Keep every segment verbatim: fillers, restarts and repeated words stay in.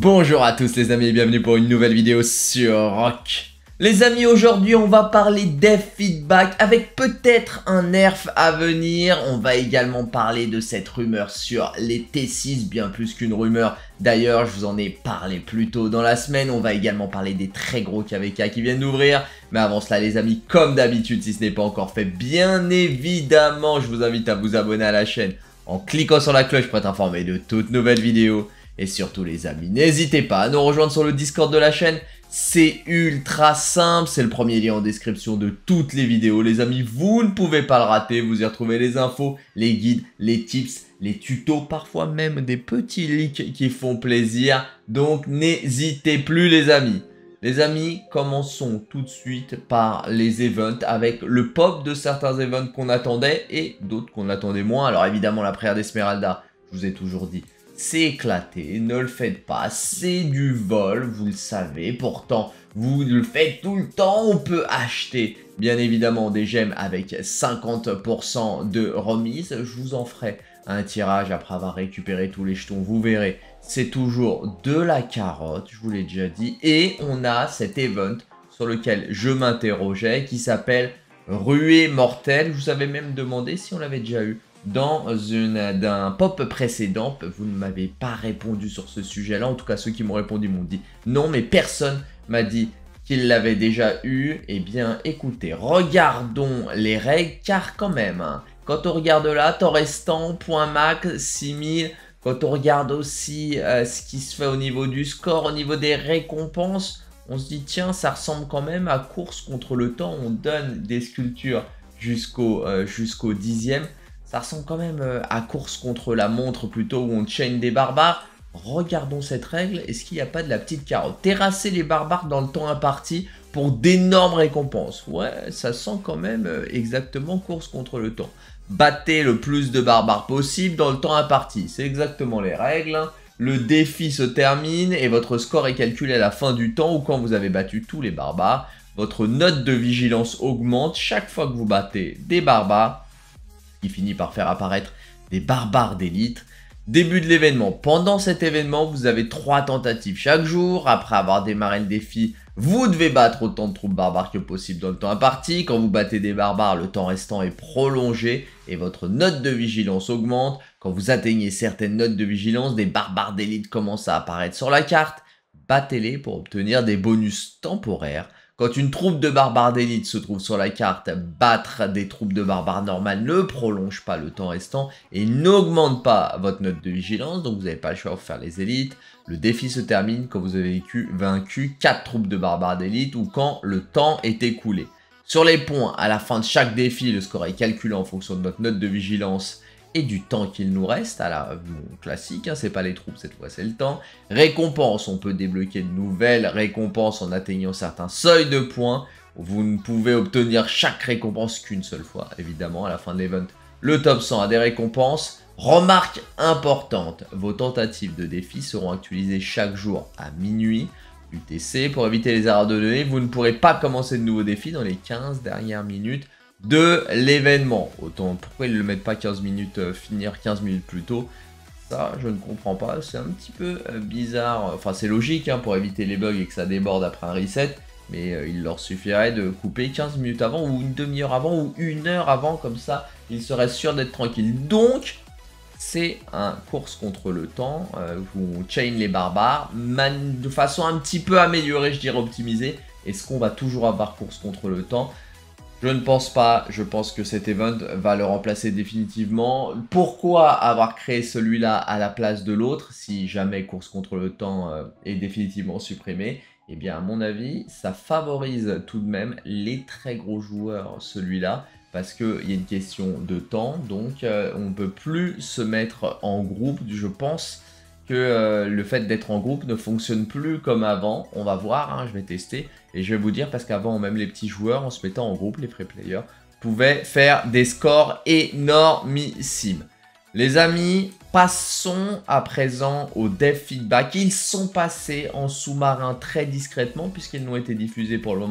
Bonjour à tous les amis et bienvenue pour une nouvelle vidéo sur Rock. Les amis, aujourd'hui on va parler dev feedback avec peut-être un nerf à venir. On va également parler de cette rumeur sur les T six, bien plus qu'une rumeur. D'ailleurs, je vous en ai parlé plus tôt dans la semaine. On va également parler des très gros K V K qui viennent d'ouvrir. Mais avant cela les amis, comme d'habitude, si ce n'est pas encore fait, bien évidemment, je vous invite à vous abonner à la chaîne en cliquant sur la cloche pour être informé de toutes nouvelles vidéos. Et surtout les amis, n'hésitez pas à nous rejoindre sur le Discord de la chaîne. C'est ultra simple, c'est le premier lien en description de toutes les vidéos. Les amis, vous ne pouvez pas le rater, vous y retrouvez les infos, les guides, les tips, les tutos, parfois même des petits leaks qui font plaisir. Donc n'hésitez plus les amis. Les amis, commençons tout de suite par les events avec le pop de certains events qu'on attendait et d'autres qu'on attendait moins. Alors évidemment la prière d'Esmeralda, je vous ai toujours dit, c'est éclaté, ne le faites pas, c'est du vol, vous le savez, pourtant vous le faites tout le temps, on peut acheter bien évidemment des gemmes avec cinquante pour cent de remise, je vous en ferai un tirage après avoir récupéré tous les jetons, vous verrez, c'est toujours de la carotte, je vous l'ai déjà dit, et on a cet event sur lequel je m'interrogeais qui s'appelle Ruée Mortelle, je vous avais même demandé si on l'avait déjà eu dans une d'un pop précédent. Vous ne m'avez pas répondu sur ce sujet-là. En tout cas, ceux qui m'ont répondu m'ont dit non, mais personne m'a dit qu'il l'avait déjà eu. Eh bien, écoutez, regardons les règles, car quand même, hein, quand on regarde là, temps restant, point max, six mille. Quand on regarde aussi euh, ce qui se fait au niveau du score, au niveau des récompenses, on se dit tiens, ça ressemble quand même à course contre le temps. On donne des sculptures jusqu'au euh, jusqu'au dixième. Ça ressemble quand même à course contre la montre plutôt où on chain des barbares. Regardons cette règle. Est-ce qu'il n'y a pas de la petite carotte? Terrasser les barbares dans le temps imparti pour d'énormes récompenses. Ouais, ça sent quand même exactement course contre le temps. Battez le plus de barbares possible dans le temps imparti. C'est exactement les règles. Le défi se termine et votre score est calculé à la fin du temps ou quand vous avez battu tous les barbares. Votre note de vigilance augmente chaque fois que vous battez des barbares, qui finit par faire apparaître des barbares d'élite. Début de l'événement. Pendant cet événement, vous avez trois tentatives chaque jour. Après avoir démarré le défi, vous devez battre autant de troupes barbares que possible dans le temps imparti. Quand vous battez des barbares, le temps restant est prolongé et votre note de vigilance augmente. Quand vous atteignez certaines notes de vigilance, des barbares d'élite commencent à apparaître sur la carte. Battez-les pour obtenir des bonus temporaires. Quand une troupe de barbares d'élite se trouve sur la carte, battre des troupes de barbares normales ne prolonge pas le temps restant et n'augmente pas votre note de vigilance, donc vous n'avez pas le choix de faire les élites. Le défi se termine quand vous avez vaincu, vaincu quatre troupes de barbares d'élite ou quand le temps est écoulé. Sur les points, à la fin de chaque défi, le score est calculé en fonction de notre note de vigilance et du temps qu'il nous reste, à la bon, classique, hein, c'est pas les troupes cette fois, c'est le temps. Récompense, on peut débloquer de nouvelles récompenses en atteignant certains seuils de points. Vous ne pouvez obtenir chaque récompense qu'une seule fois, évidemment, à la fin de l'event. Le top cent a des récompenses. Remarque importante, vos tentatives de défi seront actualisées chaque jour à minuit. U T C, pour éviter les erreurs de données, vous ne pourrez pas commencer de nouveaux défis dans les quinze dernières minutes de l'événement. Autant pourquoi ils ne le mettent pas quinze minutes, euh, finir quinze minutes plus tôt, ça je ne comprends pas, c'est un petit peu euh, bizarre, enfin c'est logique hein, pour éviter les bugs et que ça déborde après un reset, mais euh, il leur suffirait de couper quinze minutes avant ou une demi-heure avant ou une heure avant, comme ça ils seraient sûrs d'être tranquilles. Donc c'est un course contre le temps, euh, où on chain les barbares de façon un petit peu améliorée, je dirais optimisée. Est-ce qu'on va toujours avoir course contre le temps? Je ne pense pas, je pense que cet event va le remplacer définitivement. Pourquoi avoir créé celui-là à la place de l'autre si jamais course contre le temps euh, est définitivement supprimé? Eh bien à mon avis, ça favorise tout de même les très gros joueurs celui-là parce qu'il y a une question de temps, donc euh, on ne peut plus se mettre en groupe, je pense. Que euh, le fait d'être en groupe ne fonctionne plus comme avant. On va voir, hein, je vais tester. Et je vais vous dire, parce qu'avant, même les petits joueurs, en se mettant en groupe, les free players, pouvaient faire des scores énormissimes. Les amis, passons à présent au dev feedback. Ils sont passés en sous-marin très discrètement, puisqu'ils n'ont été diffusés pour le moment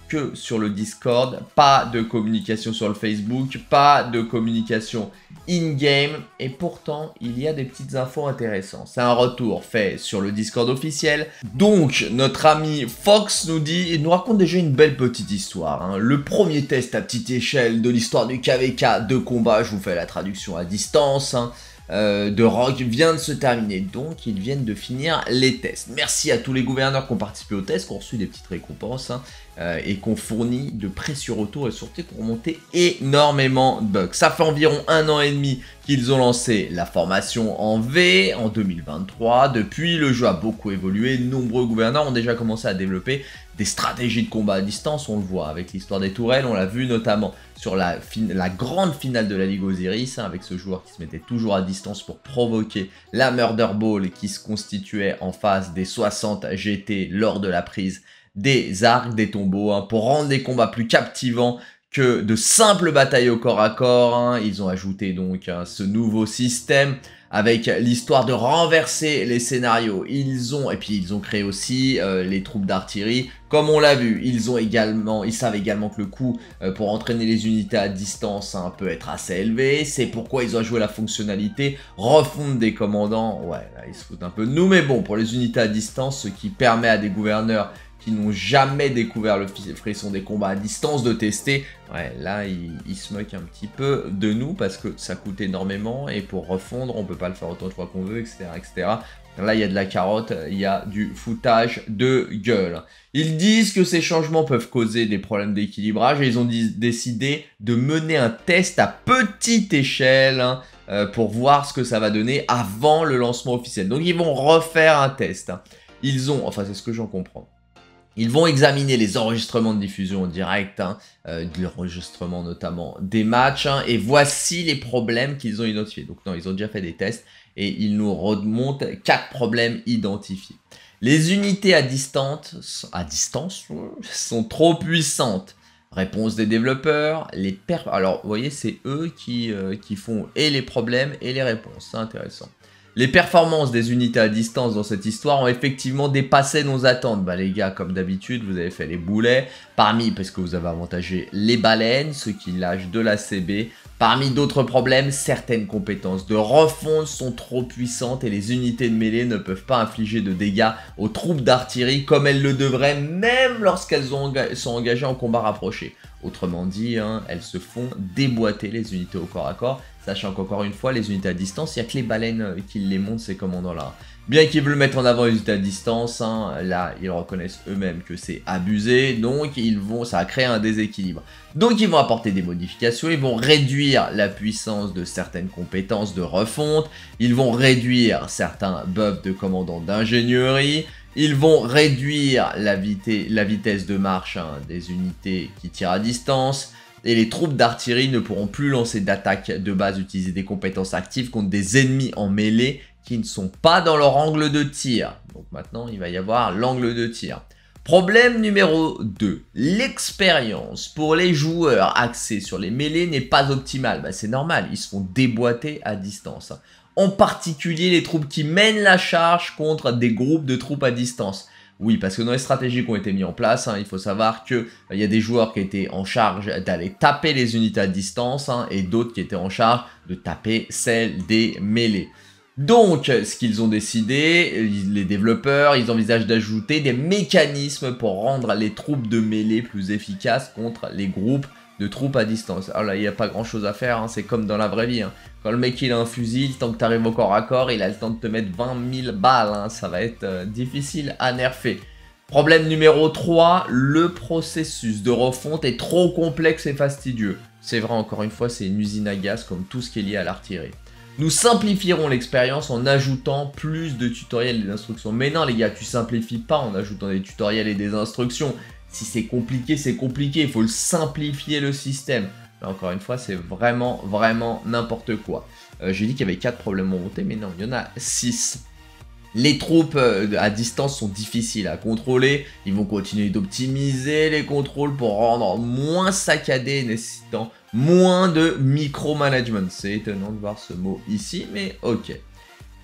que sur le Discord, pas de communication sur le Facebook, pas de communication in-game, et pourtant il y a des petites infos intéressantes. C'est un retour fait sur le Discord officiel. Donc notre ami Fox nous dit, il nous raconte déjà une belle petite histoire, hein. Le premier test à petite échelle de l'histoire du K V K de combat, je vous fais la traduction à distance, hein, euh, de Rock vient de se terminer, donc ils viennent de finir les tests. Merci à tous les gouverneurs qui ont participé aux tests, qui ont reçu des petites récompenses, hein, euh, et qui ont fourni de précieux retours et surtout qui ont monté énormément de bugs. Ça fait environ un an et demi qu'ils ont lancé la formation en V en deux mille vingt-trois. Depuis, le jeu a beaucoup évolué. De nombreux gouverneurs ont déjà commencé à développer des stratégies de combat à distance. On le voit avec l'histoire des tourelles. On l'a vu notamment sur la, la grande finale de la Ligue Osiris, hein, avec ce joueur qui se mettait toujours à distance pour provoquer la Murder Ball qui se constituait en face des soixante G T lors de la prise des arcs, des tombeaux, hein, pour rendre les combats plus captivants que de simples batailles au corps à corps, hein. Ils ont ajouté donc hein, ce nouveau système avec l'histoire de renverser les scénarios. Ils ont, et puis ils ont créé aussi euh, les troupes d'artillerie, comme on l'a vu. Ils ont également, ils savent également que le coût euh, pour entraîner les unités à distance hein, peut être assez élevé. C'est pourquoi ils ont joué la fonctionnalité refonte des commandants. Ouais, là ils se foutent un peu de nous, mais bon, pour les unités à distance, ce qui permet à des gouverneurs qui n'ont jamais découvert le frisson des combats à distance de tester, ouais, là, ils, ils se moquent un petit peu de nous parce que ça coûte énormément et pour refondre, on peut pas le faire autant de fois qu'on veut, et cetera, et cetera. Là, il y a de la carotte, il y a du foutage de gueule. Ils disent que ces changements peuvent causer des problèmes d'équilibrage et ils ont décidé de mener un test à petite échelle hein, euh, pour voir ce que ça va donner avant le lancement officiel. Donc, ils vont refaire un test. Hein. Ils ont, enfin, c'est ce que j'en comprends. Ils vont examiner les enregistrements de diffusion en direct, hein, euh, de l'enregistrement notamment des matchs, hein, et voici les problèmes qu'ils ont identifiés. Donc non, ils ont déjà fait des tests et ils nous remontent quatre problèmes identifiés. Les unités à distance, à distance sont trop puissantes. Réponse des développeurs, les per... Alors, vous voyez, c'est eux qui, euh, qui font et les problèmes et les réponses, c'est intéressant. Les performances des unités à distance dans cette histoire ont effectivement dépassé nos attentes. Bah les gars, comme d'habitude, vous avez fait les boulets. Parmi, parce que vous avez avantagé les baleines, ceux qui lâchent de la C B. Parmi d'autres problèmes, certaines compétences de refonte sont trop puissantes et les unités de mêlée ne peuvent pas infliger de dégâts aux troupes d'artillerie comme elles le devraient, même lorsqu'elles sont engagées en combat rapproché. Autrement dit, hein, elles se font déboîter les unités au corps à corps, sachant qu'encore une fois, les unités à distance, il n'y a que les baleines qui les montent, ces commandants-là. Bien qu'ils veulent mettre en avant les unités à distance, hein, là, ils reconnaissent eux-mêmes que c'est abusé, donc ils vont, ça a créé un déséquilibre. Donc ils vont apporter des modifications, ils vont réduire la puissance de certaines compétences de refonte, ils vont réduire certains buffs de commandants d'ingénierie, ils vont réduire la, vité la vitesse de marche hein, des unités qui tirent à distance. Et les troupes d'artillerie ne pourront plus lancer d'attaque de base, utiliser des compétences actives contre des ennemis en mêlée qui ne sont pas dans leur angle de tir. Donc maintenant, il va y avoir l'angle de tir. Problème numéro deux. L'expérience pour les joueurs axés sur les mêlées n'est pas optimale. Bah, c'est normal, ils se font déboîter à distance. En particulier les troupes qui mènent la charge contre des groupes de troupes à distance. Oui, parce que dans les stratégies qui ont été mises en place, hein, il faut savoir qu'il euh, y a des joueurs qui étaient en charge d'aller taper les unités à distance hein, et d'autres qui étaient en charge de taper celles des mêlées. Donc, ce qu'ils ont décidé, les développeurs, ils envisagent d'ajouter des mécanismes pour rendre les troupes de mêlée plus efficaces contre les groupes de troupes à distance. Alors là, il n'y a pas grand chose à faire, hein, c'est comme dans la vraie vie. Hein. Quand le mec il a un fusil, tant que tu arrives au corps à corps, il a le temps de te mettre vingt mille balles. Hein, ça va être euh, difficile à nerfer. Problème numéro trois, le processus de refonte est trop complexe et fastidieux. C'est vrai, encore une fois, c'est une usine à gaz comme tout ce qui est lié à l'artillerie. Nous simplifierons l'expérience en ajoutant plus de tutoriels et d'instructions. Mais non les gars, tu simplifies pas en ajoutant des tutoriels et des instructions. Si c'est compliqué, c'est compliqué, il faut le simplifier le système. Là, encore une fois, c'est vraiment, vraiment n'importe quoi. Euh, J'ai dit qu'il y avait quatre problèmes montés, mais non, il y en a six. Les troupes à distance sont difficiles à contrôler. Ils vont continuer d'optimiser les contrôles pour rendre moins saccadés, nécessitant moins de micromanagement. C'est étonnant de voir ce mot ici, mais ok.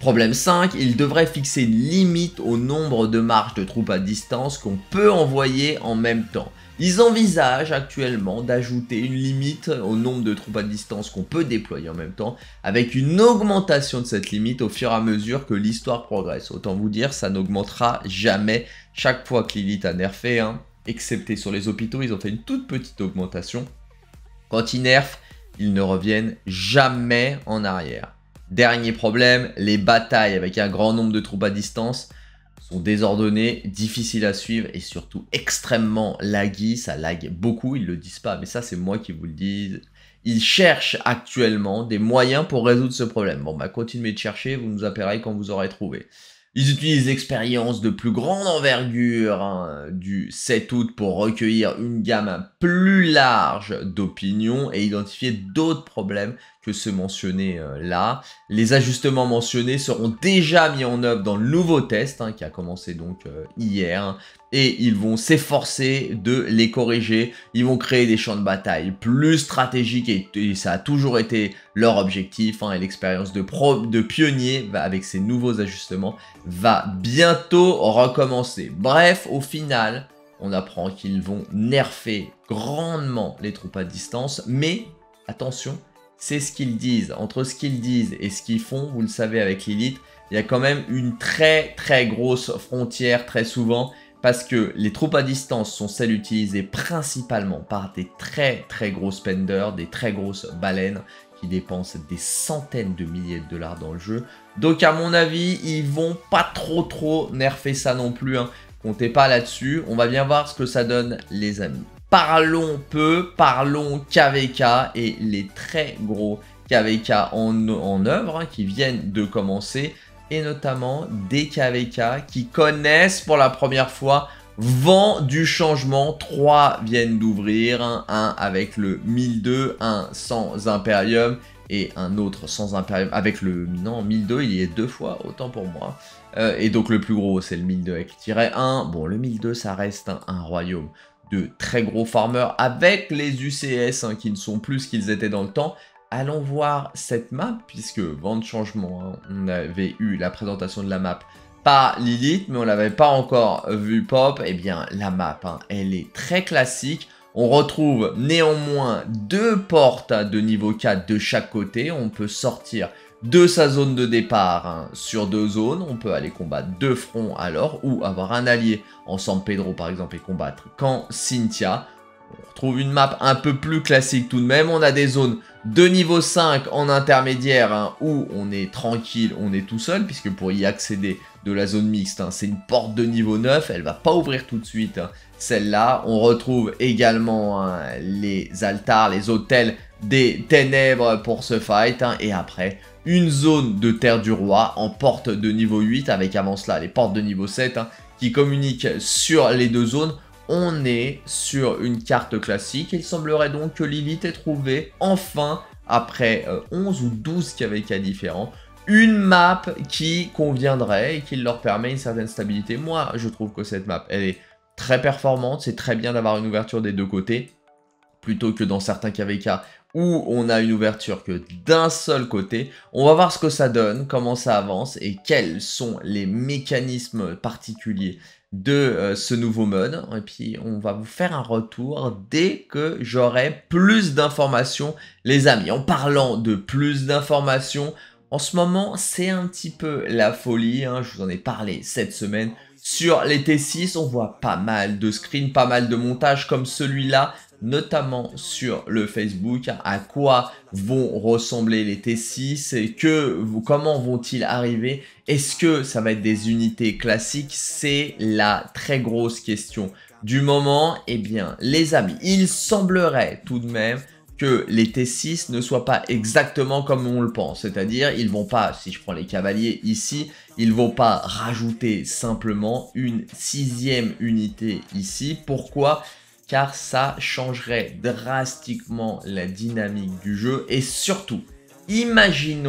Problème cinq, il devrait fixer une limite au nombre de marches de troupes à distance qu'on peut envoyer en même temps. Ils envisagent actuellement d'ajouter une limite au nombre de troupes à distance qu'on peut déployer en même temps, avec une augmentation de cette limite au fur et à mesure que l'histoire progresse. Autant vous dire, ça n'augmentera jamais chaque fois que Lilith a nerfé, hein, excepté sur les hôpitaux, ils ont fait une toute petite augmentation. Quand ils nerfent, ils ne reviennent jamais en arrière. Dernier problème, les batailles avec un grand nombre de troupes à distance sont désordonnées, difficiles à suivre et surtout extrêmement laggy. Ça lag beaucoup, ils le disent pas, mais ça c'est moi qui vous le dis. Ils cherchent actuellement des moyens pour résoudre ce problème. Bon bah continuez de chercher, vous nous appellerez quand vous aurez trouvé. Ils utilisent l'expérience de plus grande envergure hein, du sept août pour recueillir une gamme plus large d'opinions et identifier d'autres problèmes que ceux mentionnés euh, là. Les ajustements mentionnés seront déjà mis en œuvre dans le nouveau test hein, qui a commencé donc euh, hier hein, et ils vont s'efforcer de les corriger. Ils vont créer des champs de bataille plus stratégiques et, et ça a toujours été leur objectif hein, et l'expérience de, pro, de pionnier bah, avec ces nouveaux ajustements va bientôt recommencer. Bref, au final, on apprend qu'ils vont nerfer grandement les troupes à distance, mais attention, c'est ce qu'ils disent. Entre ce qu'ils disent et ce qu'ils font, vous le savez avec Lilith, il y a quand même une très très grosse frontière très souvent, parce que les troupes à distance sont celles utilisées principalement par des très très gros spenders, des très grosses baleines, qui dépensent des centaines de milliers de dollars dans le jeu. Donc à mon avis, ils vont pas trop trop nerfer ça non plus. Hein. Comptez pas là-dessus. On va bien voir ce que ça donne les amis. Parlons peu, parlons K V K et les très gros K V K en, en œuvre hein, qui viennent de commencer. Et notamment des K V K qui connaissent pour la première fois Vent du changement. Trois viennent d'ouvrir, hein, un avec le mille deux, un sans Imperium et un autre sans Imperium avec le non, mille deux, il y est deux fois, autant pour moi. Euh, et donc le plus gros c'est le mille deux avec tiret un. Bon, le mille deux ça reste un, un royaume de très gros farmers avec les U C S hein, qui ne sont plus ce qu'ils étaient dans le temps. Allons voir cette map puisque Vent de changement, hein, on avait eu la présentation de la map pas Lilith, mais on l'avait pas encore vu pop. Eh bien, la map, hein, elle est très classique. On retrouve néanmoins deux portes de niveau quatre de chaque côté. On peut sortir de sa zone de départ hein, sur deux zones. On peut aller combattre deux fronts alors, ou avoir un allié en San Pedro par exemple et combattre quand Cynthia. On retrouve une map un peu plus classique tout de même. On a des zones de niveau cinq en intermédiaire hein, où on est tranquille, on est tout seul, puisque pour y accéder de la zone mixte, hein, c'est une porte de niveau neuf, elle va pas ouvrir tout de suite, hein, celle-là. On retrouve également hein, les altars, les hôtels des ténèbres pour ce fight, hein, et après une zone de terre du roi en porte de niveau huit, avec avant cela les portes de niveau sept hein, qui communiquent sur les deux zones. On est sur une carte classique. Il semblerait donc que Lilith ait trouvé enfin, après euh, onze ou douze K V K différents, une map qui conviendrait et qui leur permet une certaine stabilité. Moi, je trouve que cette map, elle est très performante. C'est très bien d'avoir une ouverture des deux côtés, plutôt que dans certains K V K où on a une ouverture que d'un seul côté. On va voir ce que ça donne, comment ça avance et quels sont les mécanismes particuliers de euh, ce nouveau mode. Et puis on va vous faire un retour dès que j'aurai plus d'informations les amis. En parlant de plus d'informations, en ce moment c'est un petit peu la folie, hein. Je vous en ai parlé cette semaine. Sur les T six, on voit pas mal de screens, pas mal de montages comme celui-là, notamment sur le Facebook. À quoi vont ressembler les T six et que, comment vont-ils arriver? Est-ce que ça va être des unités classiques? C'est la très grosse question du moment. Eh bien, les amis, il semblerait tout de même que les T six ne soient pas exactement comme on le pense. C'est-à-dire, ils vont pas, si je prends les cavaliers ici, ils vont pas rajouter simplement une sixième unité ici. Pourquoi ? Car ça changerait drastiquement la dynamique du jeu. Et surtout, imaginons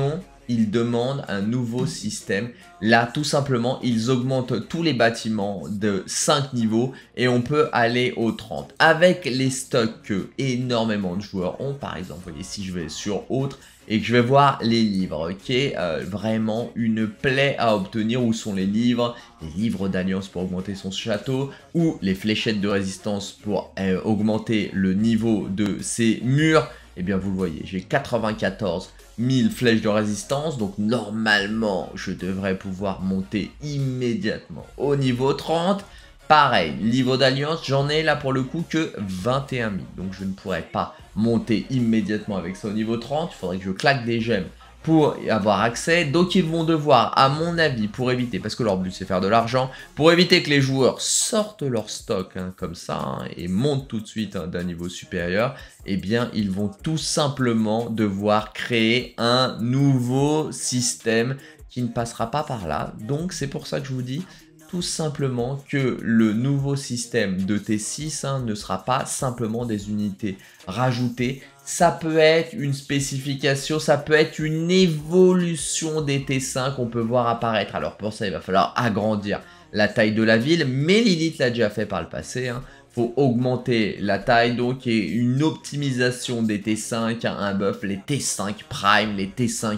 ils demandent un nouveau système. Là, tout simplement, ils augmentent tous les bâtiments de cinq niveaux et on peut aller au trente. Avec les stocks que énormément de joueurs ont, par exemple, vous voyez, si je vais sur autre et que je vais voir les livres, ok, euh, vraiment une plaie à obtenir. Où sont les livres? Les livres d'alliance pour augmenter son château, ou les fléchettes de résistance pour euh, augmenter le niveau de ses murs. Eh bien, vous le voyez, j'ai quatre-vingt-quatorze mille flèches de résistance, donc normalement, je devrais pouvoir monter immédiatement au niveau trente. Pareil, niveau d'alliance, j'en ai là pour le coup que vingt et un mille, donc je ne pourrais pas monter immédiatement avec ça au niveau trente. Il faudrait que je claque des gemmes pour y avoir accès. Donc ils vont devoir, à mon avis, pour éviter, parce que leur but c'est faire de l'argent, pour éviter que les joueurs sortent leur stock hein, comme ça hein, et montent tout de suite hein, d'un niveau supérieur, eh bien ils vont tout simplement devoir créer un nouveau système qui ne passera pas par là. Donc c'est pour ça que je vous dis tout simplement que le nouveau système de T six hein, ne sera pas simplement des unités rajoutées. Ça peut être une spécification, ça peut être une évolution des T cinq qu'on peut voir apparaître. Alors pour ça, il va falloir agrandir la taille de la ville, mais Lilith l'a déjà fait par le passé. Hein. Faut augmenter la taille, donc et une optimisation des T cinq, hein, un buff, les T cinq Prime, les T cinq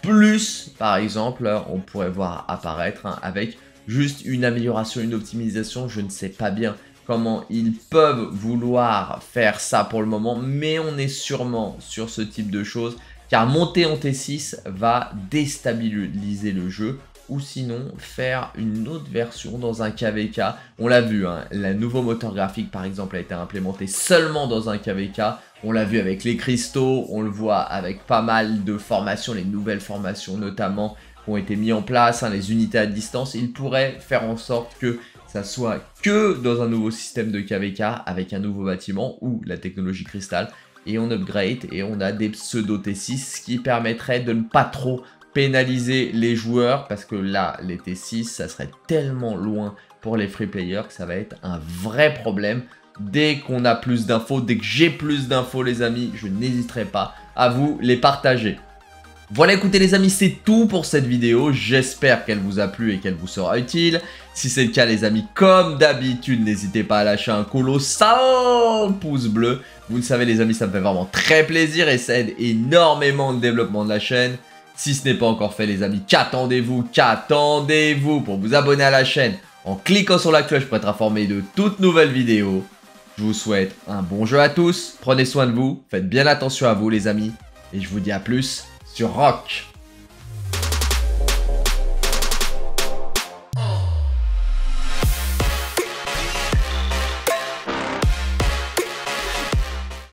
Plus, par exemple, on pourrait voir apparaître hein, avec juste une amélioration, une optimisation. Je ne sais pas bien comment ils peuvent vouloir faire ça pour le moment, mais on est sûrement sur ce type de choses, car monter en T six va déstabiliser le jeu, ou sinon faire une autre version dans un K V K. On l'a vu, hein, le nouveau moteur graphique par exemple a été implémenté seulement dans un K V K. On l'a vu avec les cristaux, on le voit avec pas mal de formations, les nouvelles formations notamment ont été mis en place, hein, les unités à distance. Il pourrait faire en sorte que ça soit que dans un nouveau système de K V K avec un nouveau bâtiment ou la technologie cristal, et on upgrade et on a des pseudo T six, ce qui permettrait de ne pas trop pénaliser les joueurs, parce que là les T six ça serait tellement loin pour les free players que ça va être un vrai problème. Dès qu'on a plus d'infos, dès que j'ai plus d'infos les amis, je n'hésiterai pas à vous les partager. Voilà, écoutez les amis, c'est tout pour cette vidéo. J'espère qu'elle vous a plu et qu'elle vous sera utile. Si c'est le cas les amis, comme d'habitude, n'hésitez pas à lâcher un colossal pouce bleu. Vous le savez les amis, ça me fait vraiment très plaisir et ça aide énormément le développement de la chaîne. Si ce n'est pas encore fait les amis, qu'attendez-vous, qu'attendez-vous pour vous abonner à la chaîne en cliquant sur la cloche pour être informé de toutes nouvelles vidéos. Je vous souhaite un bon jeu à tous, prenez soin de vous, faites bien attention à vous les amis, et je vous dis à plus sur Rock.